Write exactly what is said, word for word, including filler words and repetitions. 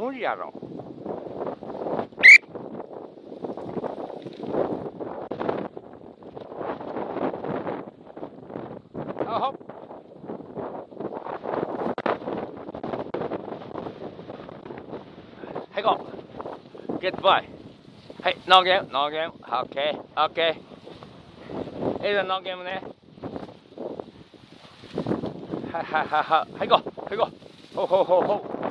無理やろ。あほっ。はい、行こう。Get by。はい、ノーゲーム、ノーゲーム。オッケー、オッケー。えいだ、ノーゲームね。はいはいはいはい。はい、行こう。はい、行こう。ほうほうほうほう。